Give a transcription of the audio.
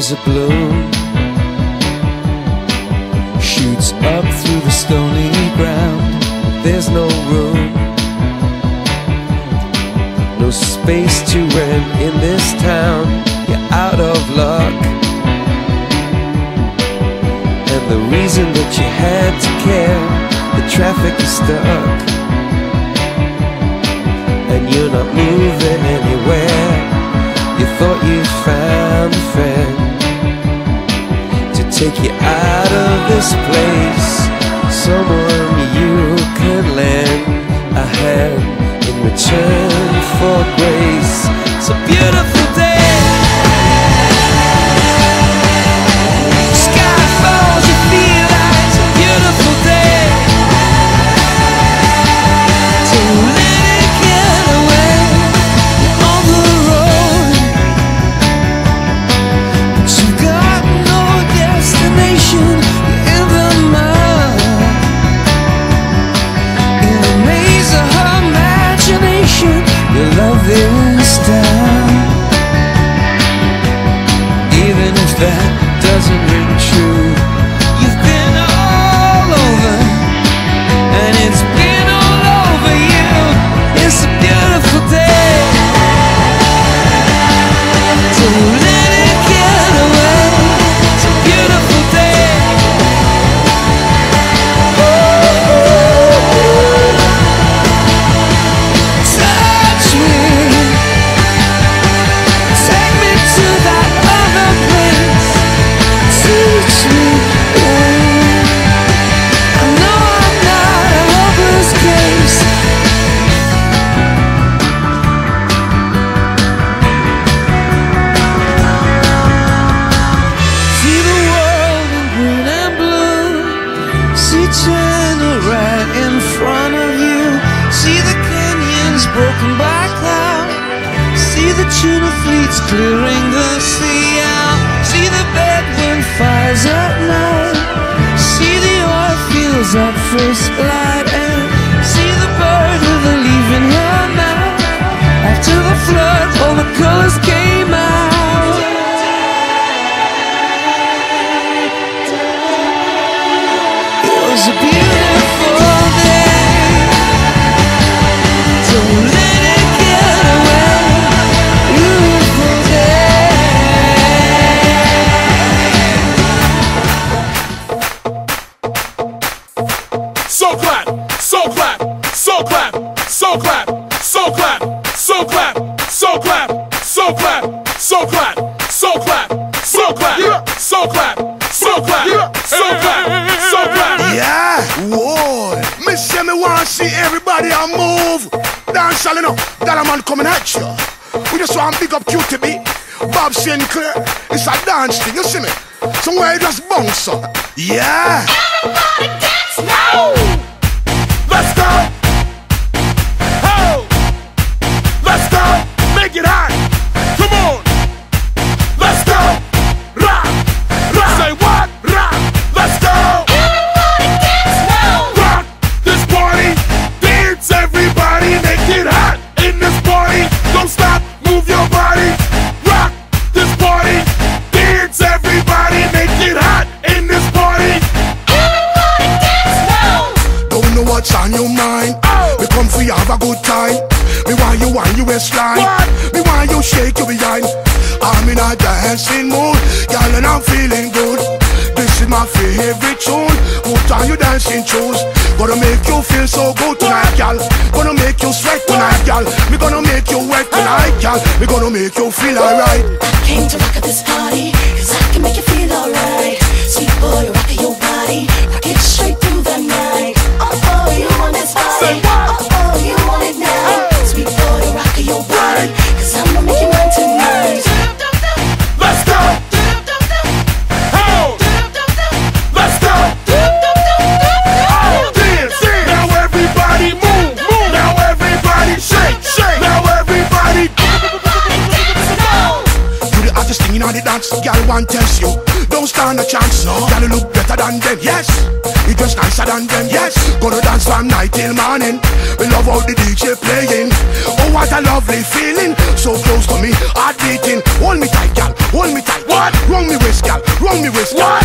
There's a bloom shoots up through the stony ground. There's no room, no space to rent in this town. You're out of luck, and the reason that you had to care, the traffic is stuck, and you're not moving anywhere. You thought you found a friend to take you out of this place, someone you can lend a hand in return for grace. It's a beautiful day. Sky falls, you feel like it's a beautiful day. Don't let it get away. You're on the road, but you got no destination. You're in the mud, in a maze of her imagination. Your love is down, even if that doesn't ring true. You've been all over, and it's been all over you. It's a beautiful day. Don't let it get away. It's a beautiful day. Touch me, take me to that other place. Teach me, I know I'm not a hopeless case. See the world in green and blue. See China right in front of you. See the canyons broken by cloud. See the tuna fleets clearing the sea out. See the bedroom fires at night. See the oil fields at first light. And see the bird with a leaf in her mouth. After the flood, all the colors came out. It was a beautiful day. Don't let it get away. Beautiful day. So clap, so clap, so clap, so clap, so clap, so clap, so clap, so clap, so clap, so clap, so clap, so clap, so clap, so clap, so clap. Yeah, whoa. Me say me want to see everybody a move. Dance all enough, that a man coming at you. We just want to pick up QTB, Bob Sinclair. It's a dance thing, you see me? Somewhere you just bounce up. Yeah. Everybody dance now. Let's go. Ho. Let's go. Make it hot. Come on. Let's go. Rock. Rock. Say what? Rock. Let's go. Everybody dance now. Rock this party. Dance everybody. Make it hot in this party. Don't stop. Move your body. Rock this party. Dance everybody. Make it hot in this party. Everybody dance now. Don't know what's on your mind. We come for you have a good time. Me want you on your waistline. Me want you shake your behind. I'm in a dancing mood, girl, and I'm feeling good. This is my favorite tune. Put on your dancing shoes. Gonna make you feel so good tonight, girl. Gonna make you sweat tonight, girl. Me gonna make you wet tonight, girl. Me gonna make you feel alright. I came to rock at this party, cause I can make you feel alright. Sweet boy, rock your body, rock it straight through the night. Oh, you want this body, oh, you want it now. Sweet boy, rock your body, cause I'm gonna make you mine tonight. Let's go. Ho. Let's go. Oh, dance. Now everybody move. Now everybody shake. Now everybody. You the hottest thing in all the dance, girl, want test you. Don't stand a chance, no. Girl, you look better than them, yes. You dress nicer than them, yes. Gonna dance from night till morning. We love how the DJ playing. Oh, what a lovely feeling. So close to me, heart beating. Hold me tight, girl, hold me tight. What? Wrong me me waist. What?